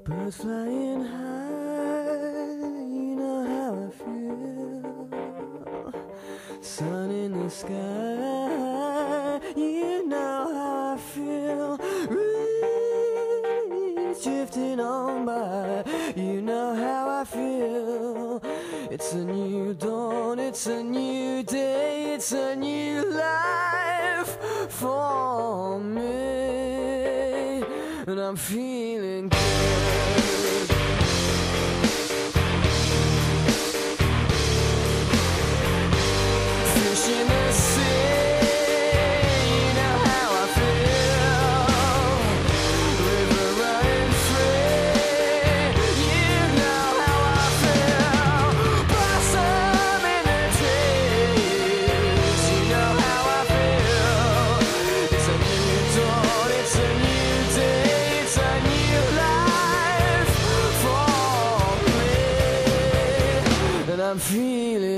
Birds flying high, you know how I feel. Sun in the sky, you know how I feel. Breeze drifting on by, you know how I feel. It's a new dawn, it's a new day, it's a new life for me, and I'm feeling good. Fish in the sea, you know how I feel. River running free, you know how I feel. Blossom in the trees, you know how I feel. It's a new dawn, it's a new day, it's a new life for me, and I'm feeling